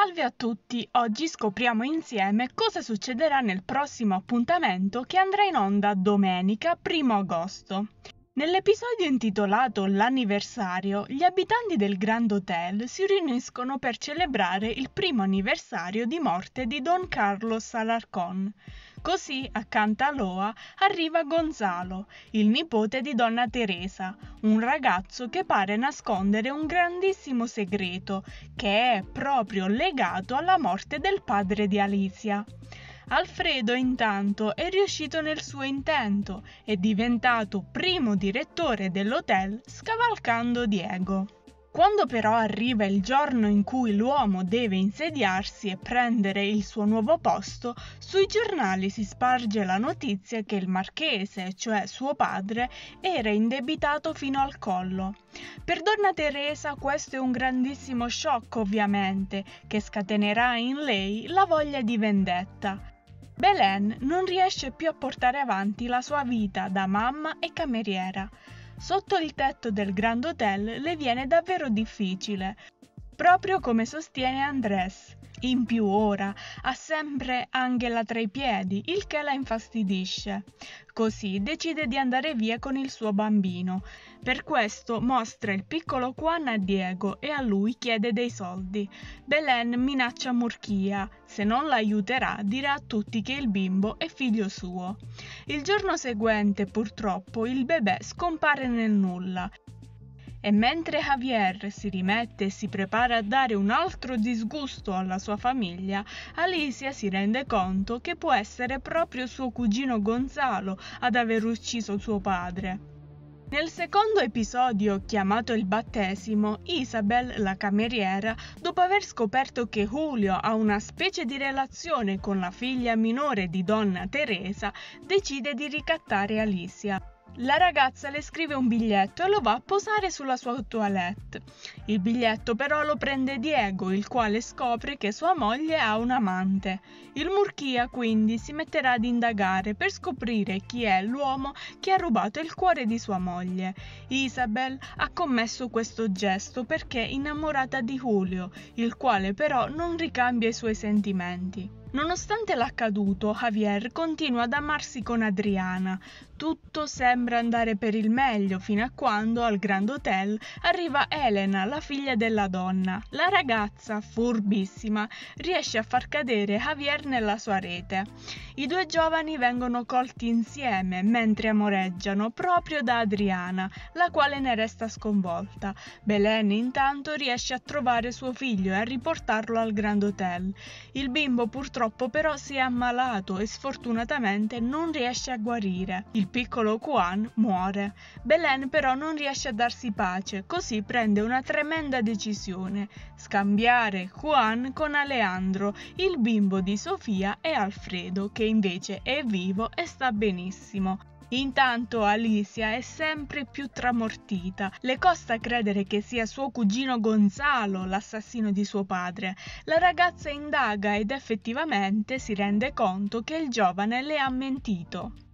Salve a tutti, oggi scopriamo insieme cosa succederà nel prossimo appuntamento che andrà in onda domenica 1 agosto. Nell'episodio intitolato L'anniversario, gli abitanti del Grand Hotel si riuniscono per celebrare il primo anniversario di morte di Don Carlos Alarcón. Così, accanto a Loa, arriva Gonzalo, il nipote di Donna Teresa, un ragazzo che pare nascondere un grandissimo segreto, che è proprio legato alla morte del padre di Alicia. Alfredo intanto è riuscito nel suo intento, è diventato primo direttore dell'hotel scavalcando Diego. Quando però arriva il giorno in cui l'uomo deve insediarsi e prendere il suo nuovo posto, sui giornali si sparge la notizia che il marchese, cioè suo padre, era indebitato fino al collo. Per Donna Teresa questo è un grandissimo shock ovviamente, che scatenerà in lei la voglia di vendetta. Belen non riesce più a portare avanti la sua vita da mamma e cameriera. Sotto il tetto del Grand Hotel le viene davvero difficile, proprio come sostiene Andrés. In più ora ha sempre Angela tra i piedi, il che la infastidisce. Così decide di andare via con il suo bambino. Per questo mostra il piccolo Juan a Diego e a lui chiede dei soldi. Belen minaccia Murkia. Se non l'aiuterà, dirà a tutti che il bimbo è figlio suo. Il giorno seguente, purtroppo, il bebè scompare nel nulla. E mentre Javier si rimette e si prepara a dare un altro disgusto alla sua famiglia, Alicia si rende conto che può essere proprio suo cugino Gonzalo ad aver ucciso suo padre. Nel secondo episodio, chiamato il battesimo, Isabel, la cameriera, dopo aver scoperto che Julio ha una specie di relazione con la figlia minore di Donna Teresa, decide di ricattare Alicia. La ragazza le scrive un biglietto e lo va a posare sulla sua toilette. Il biglietto però lo prende Diego, il quale scopre che sua moglie ha un amante. Il Murkia quindi si metterà ad indagare per scoprire chi è l'uomo che ha rubato il cuore di sua moglie. Isabel ha commesso questo gesto perché è innamorata di Julio, il quale però non ricambia i suoi sentimenti. Nonostante l'accaduto, Javier continua ad amarsi con Adriana. Tutto sembra andare per il meglio fino a quando al Grand Hotel arriva Elena, la figlia della donna. La ragazza, furbissima, riesce a far cadere Javier nella sua rete. I due giovani vengono colti insieme mentre amoreggiano proprio da Adriana, la quale ne resta sconvolta. Belen intanto riesce a trovare suo figlio e a riportarlo al Grand Hotel. Il bimbo purtroppo però si è ammalato e sfortunatamente non riesce a guarire. Il piccolo Juan muore. Belen però non riesce a darsi pace, così prende una tremenda decisione: scambiare Juan con Alejandro, il bimbo di Sofia e Alfredo, che invece è vivo e sta benissimo. Intanto Alicia è sempre più tramortita, le costa credere che sia suo cugino Gonzalo l'assassino di suo padre. La ragazza indaga ed effettivamente si rende conto che il giovane le ha mentito.